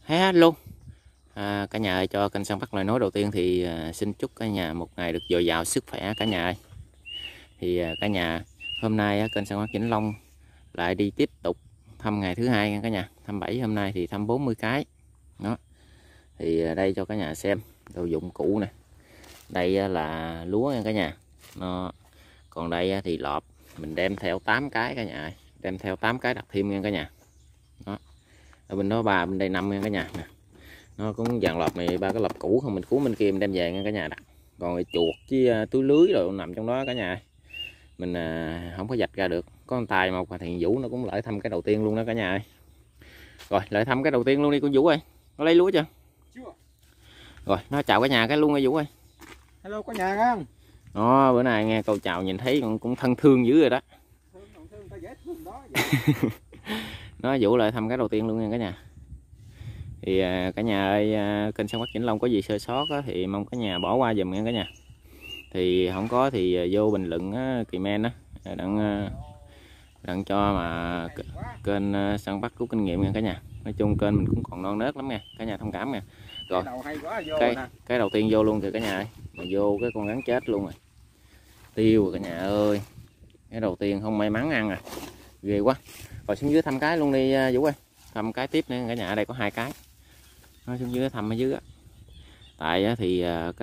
Hello cả nhà ơi, cho kênh săn bắt lời nói đầu tiên thì xin chúc cả nhà một ngày được dồi dào sức khỏe cả nhà ơi. Thì cả nhà hôm nay kênh săn bắt Vĩnh Long lại đi tiếp tục thăm ngày thứ hai nha cả nhà. Thăm 7 hôm nay thì thăm 40 cái đó. Thì đây cho cả nhà xem đồ dụng cụ nè. Đây là lúa nha cả nhà. Còn đây thì lọp mình đem theo 8 cái cả nhà ơi. Đem theo 8 cái đặt thêm nha cả nhà. Đó. Ở bên đó 3, bên đây 5 nha cả nhà nè. Nó cũng dàn lọp này, 3 cái lọp cũ không, mình cuốn bên kia mình đem về nha cả nhà đặt. Còn chuột với túi lưới rồi nằm trong đó cả nhà, mình không có vạch ra được. Có con tài một thì Vũ nó cũng lại thăm cái đầu tiên luôn đó cả nhà ơi. Rồi lại thăm cái đầu tiên luôn đi con Vũ ơi. Nó lấy lúa chưa? Chưa. Rồi nó chào cả nhà cái luôn ơi Vũ ơi. Hello cả nhà nha. Đó, bữa nay nghe câu chào nhìn thấy cũng thân thương dữ rồi đó. Thương ta dễ thương đó. Nó Vũ lại thăm cái đầu tiên luôn nha cả nhà. Thì cả nhà ơi, kênh săn bắt Vĩnh Long có gì sơ sót thì mong cả nhà bỏ qua giùm nha cả nhà. Thì không có thì vô bình luận comment á, đặng cho mà kênh săn bắt rút kinh nghiệm nha cả nhà. Nói chung kênh mình cũng còn non nớt lắm nha cả nhà, thông cảm nha. Rồi cái đầu tiên vô luôn kìa cả nhà ơi, mà vô cái con rắn chết luôn rồi, tiêu rồi cả nhà ơi. Cái đầu tiên không may mắn ăn ghê quá. Rồi xuống dưới thăm cái luôn đi Vũ ơi, thăm cái tiếp nữa cả nhà. Ở đây có 2 cái, nó xuống dưới thăm ở dưới á. Tại thì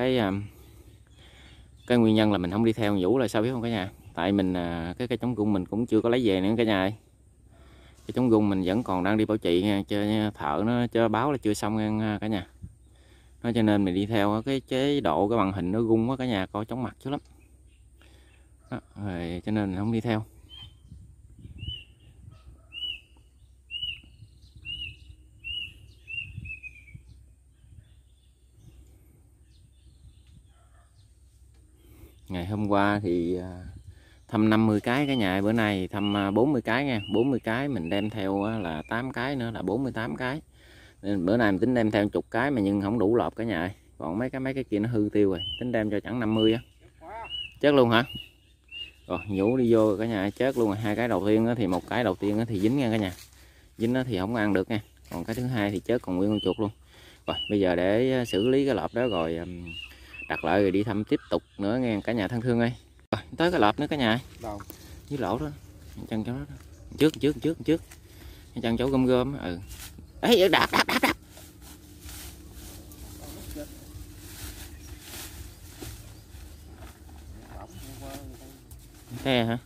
cái nguyên nhân là mình không đi theo Vũ là sao biết không cả nhà? Tại mình cái cây chống gung mình cũng chưa có lấy về nữa cả nhà ơi. Cái chống gung mình vẫn còn đang đi bảo trì nha, cho thợ nó cho báo là chưa xong nha cả nhà. Nó cho nên mình đi theo cái chế độ cái màn hình nó gung quá cả nhà, coi chóng mặt chứ lắm đó, rồi cho nên mình không đi theo. Ngày hôm qua thì thăm 50 cái cả nhà, bữa nay thăm 40 cái nha. 40 cái mình đem theo là 8 cái nữa là 48 cái. Nên bữa nay mình tính đem theo 10 cái mà nhưng không đủ lọp cả nhà ơi. Còn mấy cái kia nó hư tiêu rồi, tính đem cho chẳng 50 á. Chết luôn hả? Rồi Vũ đi vô cả nhà, chết luôn rồi. 2 cái đầu tiên thì một cái đầu tiên thì dính nha cả nhà. Dính thì không ăn được nha. Còn cái thứ hai thì chết còn nguyên con chuột luôn. Rồi bây giờ để xử lý cái lọp đó rồi đặt lại rồi đi thăm tiếp tục nữa nghe cả nhà thân thương ơi. Rồi tới cái lọp nữa cả nhà. Đâu? Dưới lỗ đó, chân chỗ đó. Trước chân chỗ gom gom. Ấy đạp. Thế hả?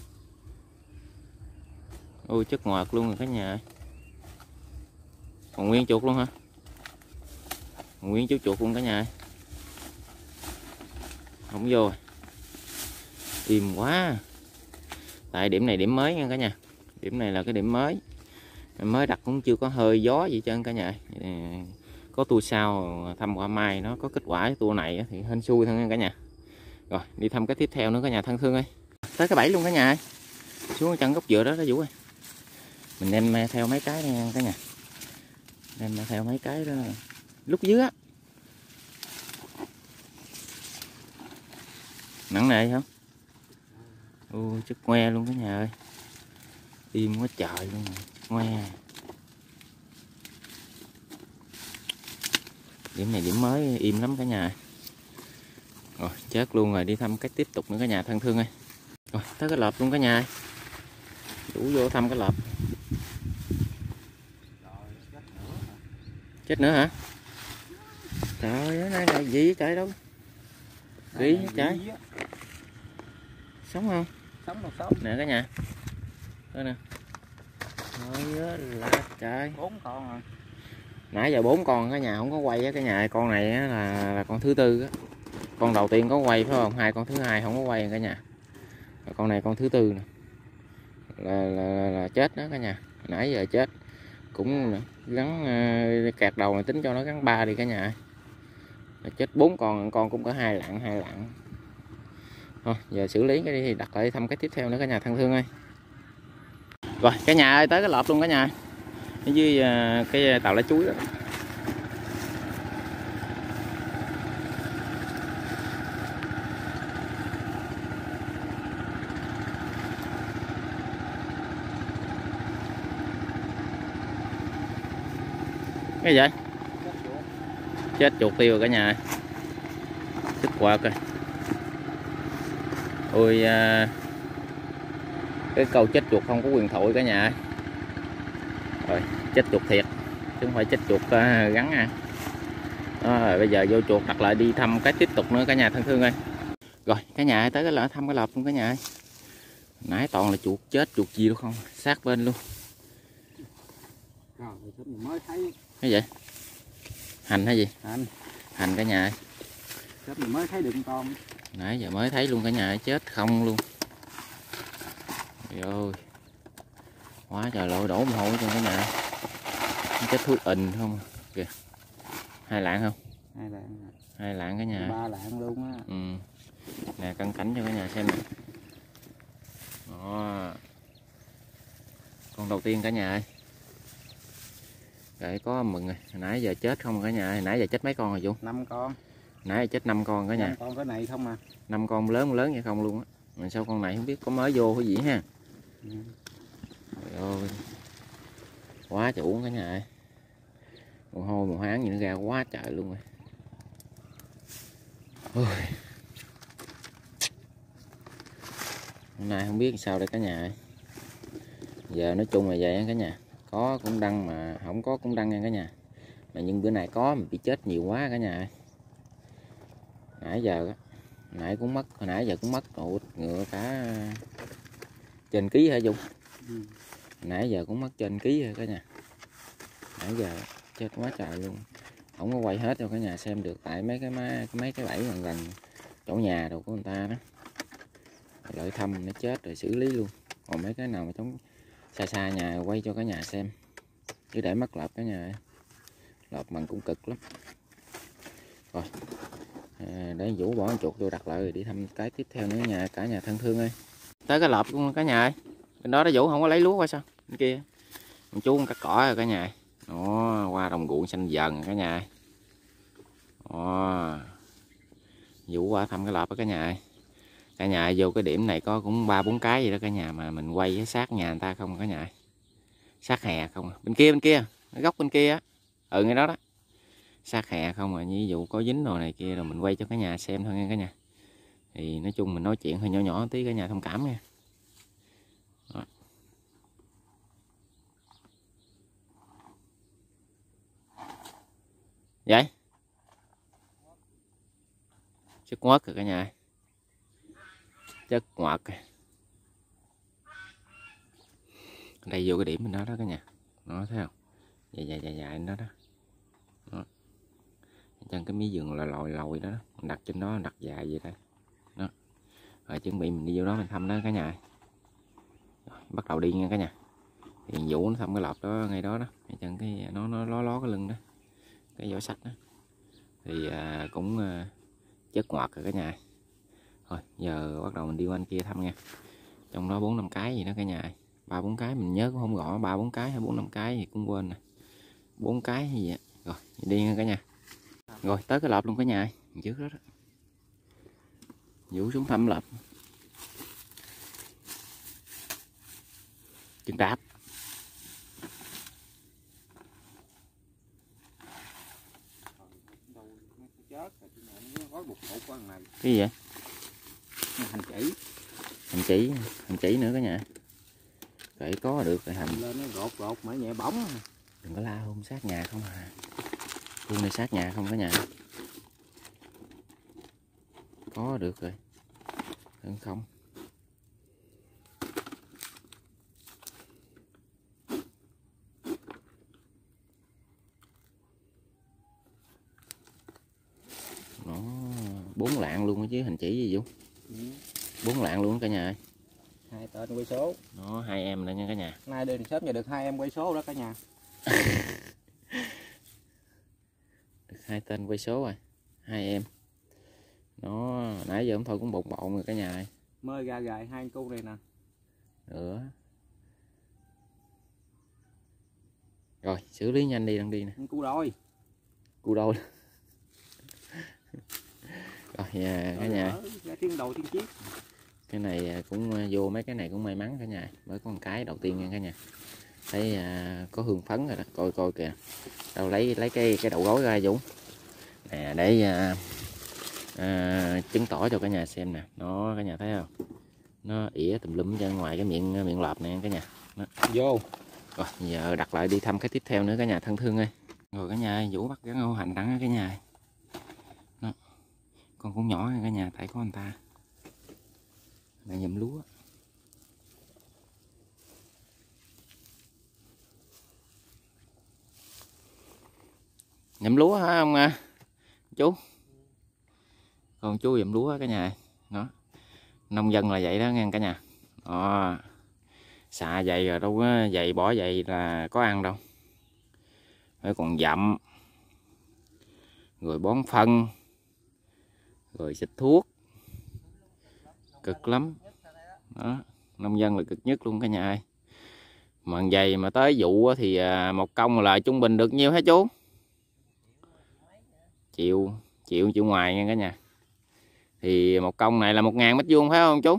Ôi chất ngọt luôn rồi cả nhà. Còn nguyên chuột luôn hả? Còn nguyên chú chuột luôn cả nhà. Không vô. Im quá. Tại điểm này điểm mới nha cả nhà. Điểm này là cái điểm mới. Mới đặt cũng chưa có hơi gió gì trơn cả nhà. Có tour sau thăm qua mai nó có kết quả tour này thì hên xui thôi nha cả nhà. Rồi đi thăm cái tiếp theo nữa cả nhà thân thương ơi. Tới cái bẫy luôn cả nhà ơi. Xuống chân gốc dừa đó đó Vũ ơi. Mình đem theo mấy cái đây nha cả nhà. Đem theo mấy cái đó lúc dưới á. Nặng nề không? Ôi chất ngoe luôn cả nhà ơi. Im quá trời luôn rồi. Ngoe. Điểm này điểm mới im lắm cả nhà. Rồi chết luôn rồi, đi thăm cái tiếp tục nữa cả nhà thân thương ơi. Rồi tới cái lọp luôn cả nhà. Đủ vô thăm cái lọp. Chết nữa hả? Trời ơi, này là gì trời đâu. Ghê trời. Sống không? Sống. Nè cả nhà. Đây nè. Trời là trời. 4 con rồi. Nãy giờ 4 con cả nhà không có quay á cả nhà. Con này là con thứ tư á. Con đầu tiên có quay phải không? 2 con thứ hai không có quay cả nhà. Con này con thứ tư nè. Là chết đó cả nhà. Nãy giờ chết. Cũng gắn kẹt đầu này, tính cho nó gắn 3 đi cả nhà. Chết 4 con cũng có 2 lạng. Thôi giờ xử lý cái đi thì đặt lại thăm cái tiếp theo nữa cả nhà thân thương ơi. Rồi cả nhà ơi, tới cái lọp luôn cả nhà. Ở dưới cái tàu lá chuối đó. Cái gì vậy? Chết chuột. Chết chuột tiêu rồi cả nhà. Tức quạt rồi. Ôi cái câu chết chuột không có quyền thoại cả nhà. Rồi chết chuột thiệt chứ không phải chết chuột gắn à. Đó, rồi bây giờ vô chuột đặt lại đi thăm cái tiếp tục nữa cả nhà thân thương ơi. Rồi cả nhà tới cái lỡ thăm cái lợp luôn cả nhà ơi. Nãy toàn là chuột chết chuột gì đâu không, sát bên luôn. Rồi mình mới thấy. Cái gì? Hành hay gì? Hành cả nhà ơi. Mình mới thấy được con. Nãy giờ mới thấy luôn cả nhà ơi, chết không luôn. Trời ơi. Quá trời lội đổ mồ hôi cho cả nhà. Chết thuốc ình không kìa. 2 lạng không? 2 lạng. 2 lạng cả nhà. 3 lạng luôn á. Ừ. Nè cân cảnh cho cả nhà xem nè. Đó. Con đầu tiên cả nhà ơi. Rồi có mừng rồi. Nãy giờ chết không cả nhà ơi. Nãy giờ chết mấy con rồi Dũng? 5 con. Nãy giờ chết 5 con cả nhà. 5 con cái này không à. 5 con lớn vậy không luôn á. Mà sao con này không biết có mới vô cái gì ha. Ừ. Trời ơi. Quá trời uống cả nhà ơi. Mồ hôi mồ háng gì nó ra quá trời luôn rồi. Ôi. Hôm nay không biết sao đây cả nhà ơi. Giờ nói chung là vậy cả nhà. Có cũng đăng mà không có cũng đăng nha cả nhà. Mà nhưng bữa nay có mà bị chết nhiều quá cả nhà ơi. Nãy giờ nãy cũng mất, hồi nãy giờ cũng mất ổ ngựa cả trên ký hả Dung? Ừ. Nãy giờ cũng mất trên ký rồi cả nhà. Nãy giờ chết quá trời luôn. Không có quay hết cho cả nhà xem được tại mấy cái bẫy gần gần chỗ nhà đồ của người ta đó. Lợi thăm nó chết rồi xử lý luôn. Còn mấy cái nào mà chống xa xa nhà quay cho cả nhà xem. Chứ để mất lợp cả nhà. Lợp bằng cũng cực lắm. Rồi. Để Vũ bỏ con chuột vô đặt lại rồi đi thăm cái tiếp theo nữa nhà cả nhà thân thương ơi. Tới cái lợp của cả nhà ơi. Bên đó Vũ không có lấy lúa qua sao? Bên kia. Con chú cắt cỏ rồi cả nhà. Đó, qua đồng ruộng xanh dần cả nhà. Đó. Vũ qua thăm cái lợp đó cả nhà. Cả nhà vô cái điểm này có cũng 3-4 cái gì đó cả nhà mà mình quay sát nhà người ta không cả nhà. Sát hè không à. Bên kia, góc bên kia á. Ừ ngay đó đó. Sát hè không à, ví dụ có dính đồ này kia rồi mình quay cho cả nhà xem thôi nha cả nhà. Thì nói chung mình nói chuyện hơi nhỏ nhỏ tí cả nhà thông cảm nha. Đó. Vậy chất ngoất rồi cả nhà. Chất ngoạc. Đây vô cái điểm bên đó đó cả nhà. Nó thấy không? Dài đó đó. Đó. Chân cái mí vườn là lồi đó, đó. Mình đặt trên đó đặt dài vậy đó. Đó. Rồi chuẩn bị mình đi vô đó mình thăm đó cả nhà. Rồi, bắt đầu đi nha cả nhà. Thì Vũ nó thăm cái lợp đó ngay đó đó. Chân cái nó ló cái lưng đó. Cái vỏ sắt đó. Thì cũng chất ngọt rồi cả nhà. Thôi giờ bắt đầu mình đi qua anh kia thăm nha. Trong đó 4-5 cái gì đó cả nhà. 3-4 cái mình nhớ cũng không rõ 3-4 cái hay 4-5 cái thì cũng quên nè. 4 cái hay gì vậy. Rồi đi nha cả nhà. Rồi tới cái lợp luôn cả nhà. Trước đó đó. Vũ xuống thăm lợp. Chân đạp. Cái gì vậy? Hành chỉ. Hành chỉ nữa cả nhà. Vậy có được rồi hành. Lên nó rột mà nhẹ bóng. Đừng có la hôn sát nhà không à. Hôn này sát nhà không cả nhà. Có được rồi. Hơn không. Nó 4 lạng luôn á chứ hành chỉ gì Dũng. 4 lạng luôn cả nhà. 2 tên quay số. Nó 2 em nữa nha cả nhà. Nay đi sớm giờ được 2 em quay số đó cả nhà. Được 2 tên quay số rồi. 2 em. Nó nãy giờ thôi cũng bộn rồi cả nhà. Mới ra gài 2 cu này nè. Nữa. Rồi xử lý nhanh đi đang đi nè. Cu đôi. Cu đôi. Rồi cả nhà. Tiếng đầu tiếng chiếc. Cái này cũng vô mấy cái này cũng may mắn cả nhà. Mới có một cái đầu tiên nha cả nhà. Thấy có hương phấn rồi đó. Coi kìa. Đâu lấy cái đầu gối ra Dũng nè, để chứng tỏ cho cả nhà xem nè. Nó cả nhà thấy không, nó ỉa tùm lum ra ngoài cái miệng lợp nè cả nhà. Đó. Vô. Rồi giờ đặt lại đi thăm cái tiếp theo nữa cả nhà thân thương ơi. Rồi cả nhà Vũ bắt gắn ô hành đắng cả nhà. Đó. Con cũng nhỏ cả nhà, tại có anh ta đang nhậm lúa. Nhậm lúa hả ông chú? Con chú nhậm lúa cả nhà. Đó. Nông dân là vậy đó nghe cả nhà. Đó. Xạ vậy rồi đâu có vậy bỏ vậy là có ăn đâu. Phải còn dặm. Rồi bón phân. Rồi xịt thuốc. Cực lắm. Đó. Nông dân là cực nhất luôn cả nhà ơi. Mà vậy mà tới vụ thì một công là trung bình được nhiêu hả chú? Triệu ngoài nha cả nhà. Thì một công này là 1.000 mét vuông phải không chú?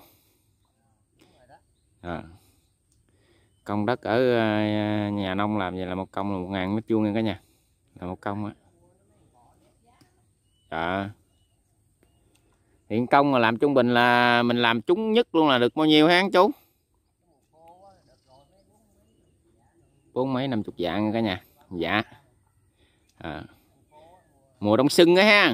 Công đất ở nhà nông làm vậy là một công là 1.000 mét vuông nha cả nhà. Là một công á. Dạ. Hiện công mà làm trung bình là mình làm trúng nhất luôn là được bao nhiêu hả chú? 40 mấy 50 vạn nha cả nhà. Dạ. Mùa đông xuân á ha.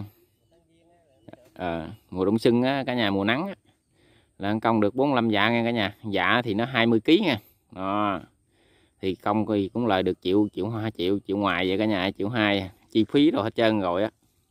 Mùa đông xuân á cả nhà, mùa nắng á, là công được 45 vạn nha cả nhà. Dạ thì nó 20 kg nha. Đó. Thì công thì cũng lời được triệu ngoài vậy cả nhà, 1.2 triệu, chi phí rồi hết trơn rồi á.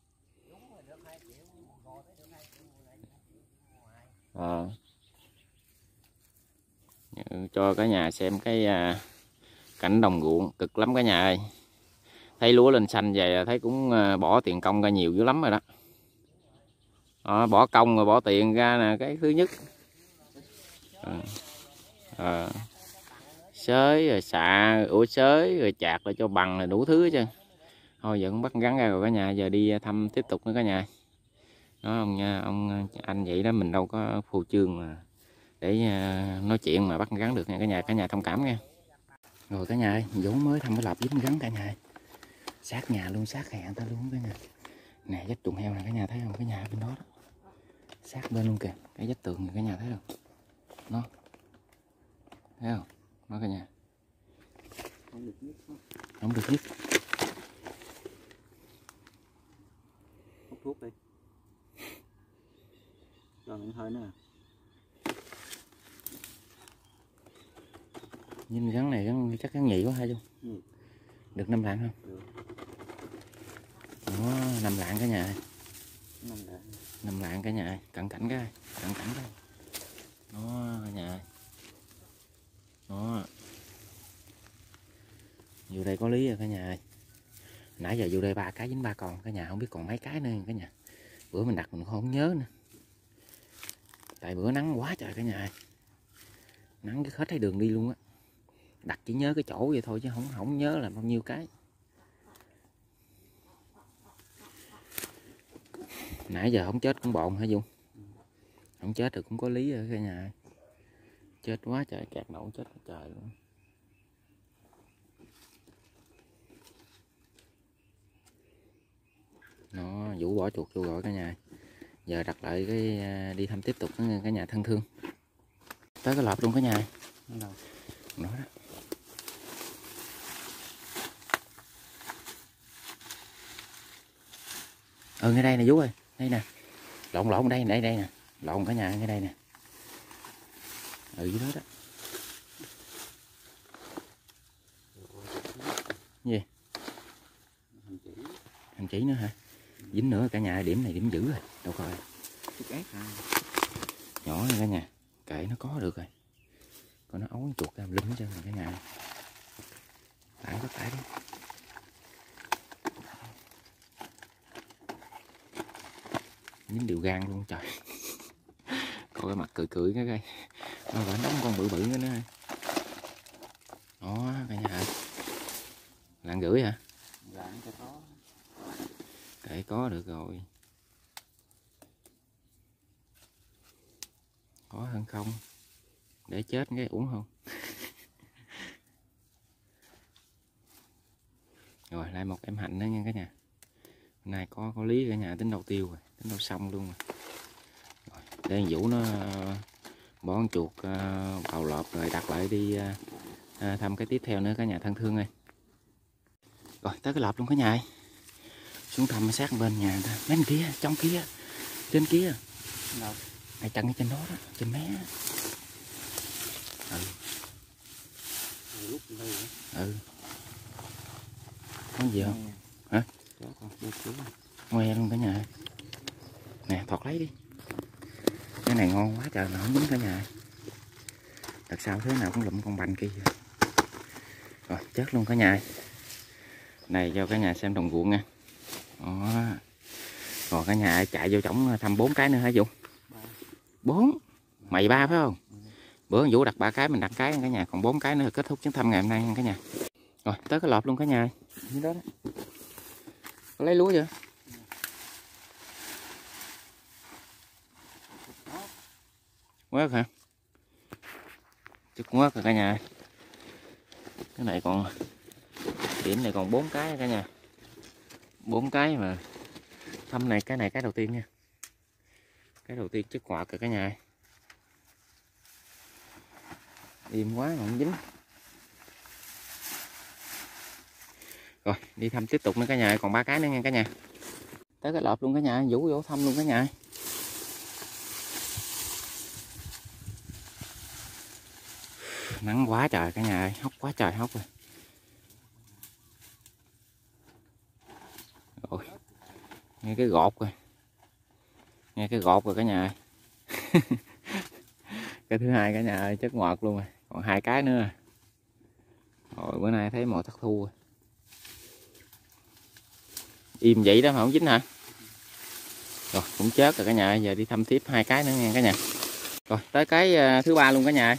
Cho cả nhà xem cái cảnh đồng ruộng cực lắm cả nhà ơi. Thấy lúa lên xanh vậy thấy cũng bỏ tiền công ra nhiều dữ lắm rồi đó. Đó, bỏ công rồi bỏ tiền ra là cái thứ nhất. Xới rồi xạ, xới rồi chạc lại cho bằng là đủ thứ chứ. Thôi giờ cũng bắt gắn ra rồi cả nhà, giờ đi thăm tiếp tục nữa cả nhà. Đó ông anh vậy đó, mình đâu có phô trương mà để nói chuyện mà bắt gắn được nha cả nhà thông cảm nha. Rồi cả nhà ơi, Vũ mới thăm cái lợp dính gắn cả nhà. Sát nhà luôn, sát hẹn ta luôn cả nhà. Nè vết chuồng heo này cả nhà thấy không, cái nhà bên đó đó. Sát bên luôn kìa, cái vết tường này cả nhà thấy không? Nó. Thấy không? Nó cả nhà. Không được nhất. Không được nhất. Hút thuốc đi. Cho miệng hơi nữa. Nhưng gắn này chắc gắn nhị quá hay không? Ừ. Được 5 lạng không? Được. Đó, 5 lạng cả nhà. 5 lạng. 5 lạng cả nhà, cẩn thận cái. Đó cả nhà. Đó. Vô đây có lý rồi cả nhà ơi. Nãy giờ vô đây 3 cái dính 3 con cả nhà, không biết còn mấy cái nữa cả nhà. Bữa mình đặt mình không nhớ nữa. Tại bữa nắng quá trời cả nhà ơi. Nắng cái hết thấy đường đi luôn á. Đặt chỉ nhớ cái chỗ vậy thôi chứ không nhớ là bao nhiêu cái. Nãy giờ không chết cũng bộn hả Dung? Không chết được cũng có lý rồi cả nhà. Chết quá trời, kẹt nổ chết trời luôn. Nó Vũ bỏ chuột vô rồi cả nhà. Giờ đặt lại cái đi thăm tiếp tục cả nhà thân thương. Tới cái lợp luôn cả nhà. Nó đó. Ngay đây nè Vũ ơi, đây nè. Lộn đây nè. Lộn cả nhà ngay đây nè. Dưới đó đó. Gì? Hành chỉ nữa hả? Dính nữa cả nhà, điểm này điểm dữ rồi. Đâu coi. Nhỏ này cả nhà. Kệ nó có được rồi. Còn nó ấu chuột ra lưng cho cả nhà. Tải đi. Dính điều gan luôn trời. Coi cái mặt cười cái coi. Nó vẫn đóng con bự nữa. Đó cả nhà. 1,5 lạng hả? Lạng cho có. Kệ có được rồi. Có hơn không? Để chết cái uổng không? Rồi lại một em hạnh nữa nha cả nhà. Hôm nay có lý cả nhà, tính đầu tiêu rồi, tính đầu xong luôn rồi. Để Vũ nó bón chuột bào lợp rồi đặt lại đi thăm cái tiếp theo nữa cả nhà thân thương ơi. Rồi tới cái lợp luôn cả nhà ơi. Xuống thăm sát bên nhà ta. Bên kia, trong kia, trên kia. Đâu? Ngay chân trên đó đó, trên mé. Ừ. Lúc đây. Ừ. Có gì không? Hả? Ngoe luôn cả nhà. Nè, thọt lấy đi. Cái này ngon quá trời mà không dính cả nhà. Thật sao thế nào cũng lụm con bành kia. Rồi, chết luôn cả nhà. Này cho cả nhà xem đồng ruộng nha. Đó. Còn cả nhà chạy vô trỏng thăm 4 cái nữa hả Vũ? 4. Mày 3 phải không? Bữa Vũ đặt 3 cái, mình đặt cái cả nhà, còn 4 cái nữa kết thúc chuyến thăm ngày hôm nay nha cả nhà. Rồi, tới cái lọp luôn cả nhà. Như đó đó. Có lấy lúa chưa? Quét hả? Chút quét rồi cả nhà. Cái này còn điểm này còn 4 cái cả nhà. 4 cái mà thăm này cái đầu tiên nha. Cái đầu tiên chất quạt rồi cả nhà. Im quá mà không dính. Rồi đi thăm tiếp tục nữa cả nhà, còn 3 cái nữa nha cả nhà. Tới cái lợp luôn cả nhà, Vũ vô thăm luôn cả nhà. Nắng quá trời cả nhà ơi, hốc quá trời hốc rồi. Rồi. Nghe cái gọt rồi. Nghe cái gọt rồi cả nhà ơi. Cái thứ hai cả nhà ơi, chất ngọt luôn rồi. Còn 2 cái nữa. Rồi bữa nay thấy mồi thất thu rồi. Im vậy đó mà không dính hả? Rồi cũng chết rồi cả nhà, giờ đi thăm tiếp 2 cái nữa nha cả nhà. Rồi tới cái thứ 3 luôn cả nhà.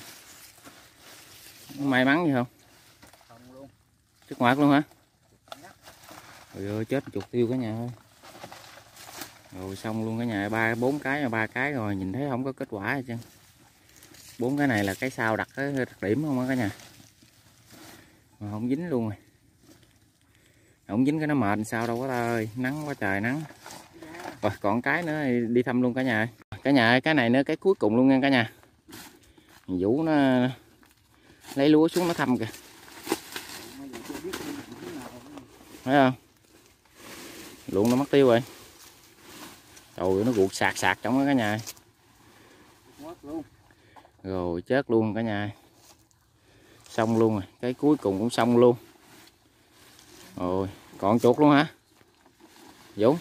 May mắn gì không? Chất ngọt luôn hả? Trời ơi chết chuột tiêu cả nhà ơi. Rồi xong luôn cả nhà, 4 cái 3 cái rồi, nhìn thấy không có kết quả gì chứ. 4 cái này là cái sau đặt cái đặc điểm không á cả nhà. Mà không dính luôn rồi. Không dính cái nó mệt sao đâu có ta ơi, nắng quá trời nắng. Rồi còn cái nữa đi thăm luôn cả nhà. Cả nhà ơi, cái này nữa cái cuối cùng luôn nha cả nhà. Vũ nó lấy lúa xuống nó thăm kìa. Thấy không? Luôn nó mất tiêu rồi. Trời nó ruột sạc sạc trong đó cả nhà. Rồi chết luôn cả nhà. Xong luôn rồi, cái cuối cùng cũng xong luôn. Rồi, còn chuột luôn hả? Vũ.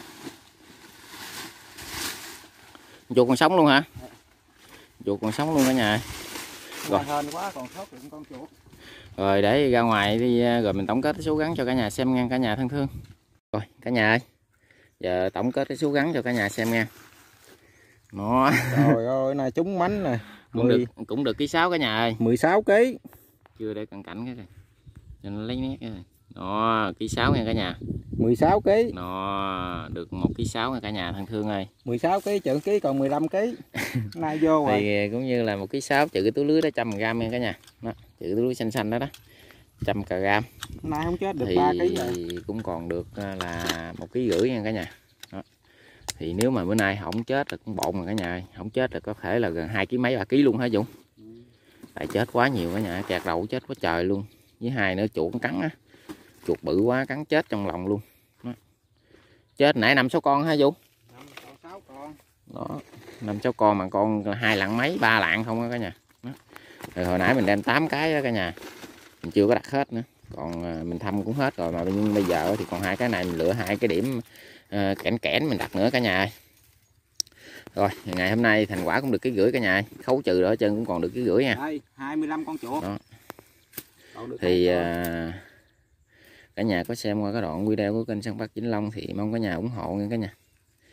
Chuột còn sống luôn hả? Chuột còn sống luôn cả nhà. Rồi. Quá, còn sót được con chuột. Rồi để ra ngoài đi rồi mình tổng kết cái số gắn cho cả nhà xem nha cả nhà thân thương. Rồi cả nhà ơi. Giờ tổng kết cái số gắn cho cả nhà xem nha. Nó. Trời ơi, này trúng mánh nè. Cũng được ký 6 cả nhà ơi. 16 kg. Chưa để cận cảnh cái này. Cho nó lấy nét cái này. Đó, ký 6 nha cả nhà. 16 kg. Nó được 1 ký 6 nha cả nhà thân thương ơi. 16 kg trừ ký còn 15 kg. Nay vô rồi. Thì cũng như là 1 ký 6 trừ cái túi lưới đó 100g nha cả nhà. Đó, trừ cái túi lưới xanh xanh đó đó. 100g. Nay không chết được thì 3 kg rồi. Cũng còn được là 1,5 kg nha cả nhà. Đó. Thì nếu mà bữa nay không chết là cũng bộn rồi cả nhà, không chết là có thể là gần 2 kg mấy 3 kg luôn hả Dũng? Tại chết quá nhiều cả nhà, kẹt đầu chết quá trời luôn. Với hai nữa chuột cắn á, chuột bự quá cắn chết trong lòng luôn. Đó. Chết nãy 5-6 con hả Dũng? 6 con. Đó, 5-6 con mà con 2 lạng mấy 3 lạng không á cả nhà. Đó. Rồi hồi nãy mình đem 8 cái đó cả nhà, mình chưa có đặt hết nữa, còn mình thăm cũng hết rồi mà, nhưng bây giờ thì còn 2 cái này mình lựa 2 cái điểm kẽn kẽn mình đặt nữa cả nhà. Rồi ngày hôm nay thành quả cũng được 1,5 kg cả nhà, khấu trừ đó chân cũng còn được 1,5 kg nha. Đây 25 con chuột đó. Thì cả nhà có xem qua cái đoạn video của kênh Săn Bắt Vĩnh Long thì mong cả nhà ủng hộ nha cả nhà.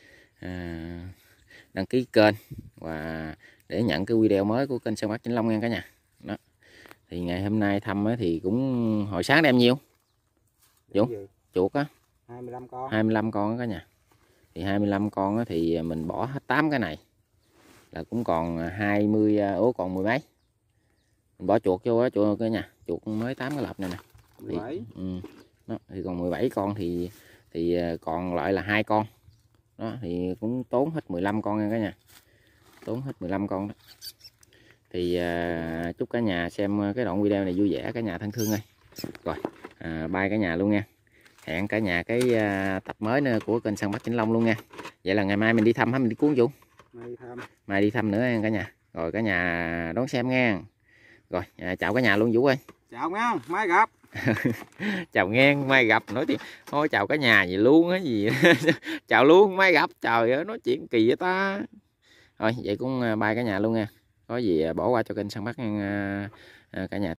Đăng ký kênh và để nhận cái video mới của kênh Săn Bắt Vĩnh Long nha cả nhà. Đó. Thì ngày hôm nay thăm thì cũng hồi sáng đem nhiêu? Dũng, chuột á 25 con. 25 con đó cả nhà. Thì 25 con đó thì mình bỏ hết 8 cái này là cũng còn 20 còn 10 mấy. Mình bỏ chuột vô á chuột cả nhà, chuột mới 8 cái lọc này nè. Thì, đó, thì còn 17 con thì còn lại là 2 con đó, thì cũng tốn hết 15 con nha cả nhà, tốn hết 15 con đó. Thì chúc cả nhà xem cái đoạn video này vui vẻ cả nhà thân thương ơi. Rồi bye cả nhà luôn nha, hẹn cả nhà cái tập mới nữa của kênh săn bắt Vĩnh Long luôn nha. Vậy là ngày mai mình đi thăm hả, mình đi cuốn Vũ? Mai đi thăm nữa nha cả nhà. Rồi cả nhà đón xem nha. Rồi chào cả nhà luôn Vũ ơi. Chào nghe, mai gặp. Chào nghe, mai gặp. Nói thì thôi chào cả nhà gì luôn á gì. Chào luôn, mai gặp. Trời ơi nói chuyện kỳ vậy ta. Thôi vậy cũng bye cả nhà luôn nha. Có gì bỏ qua cho kênh săn bắt cả nhà.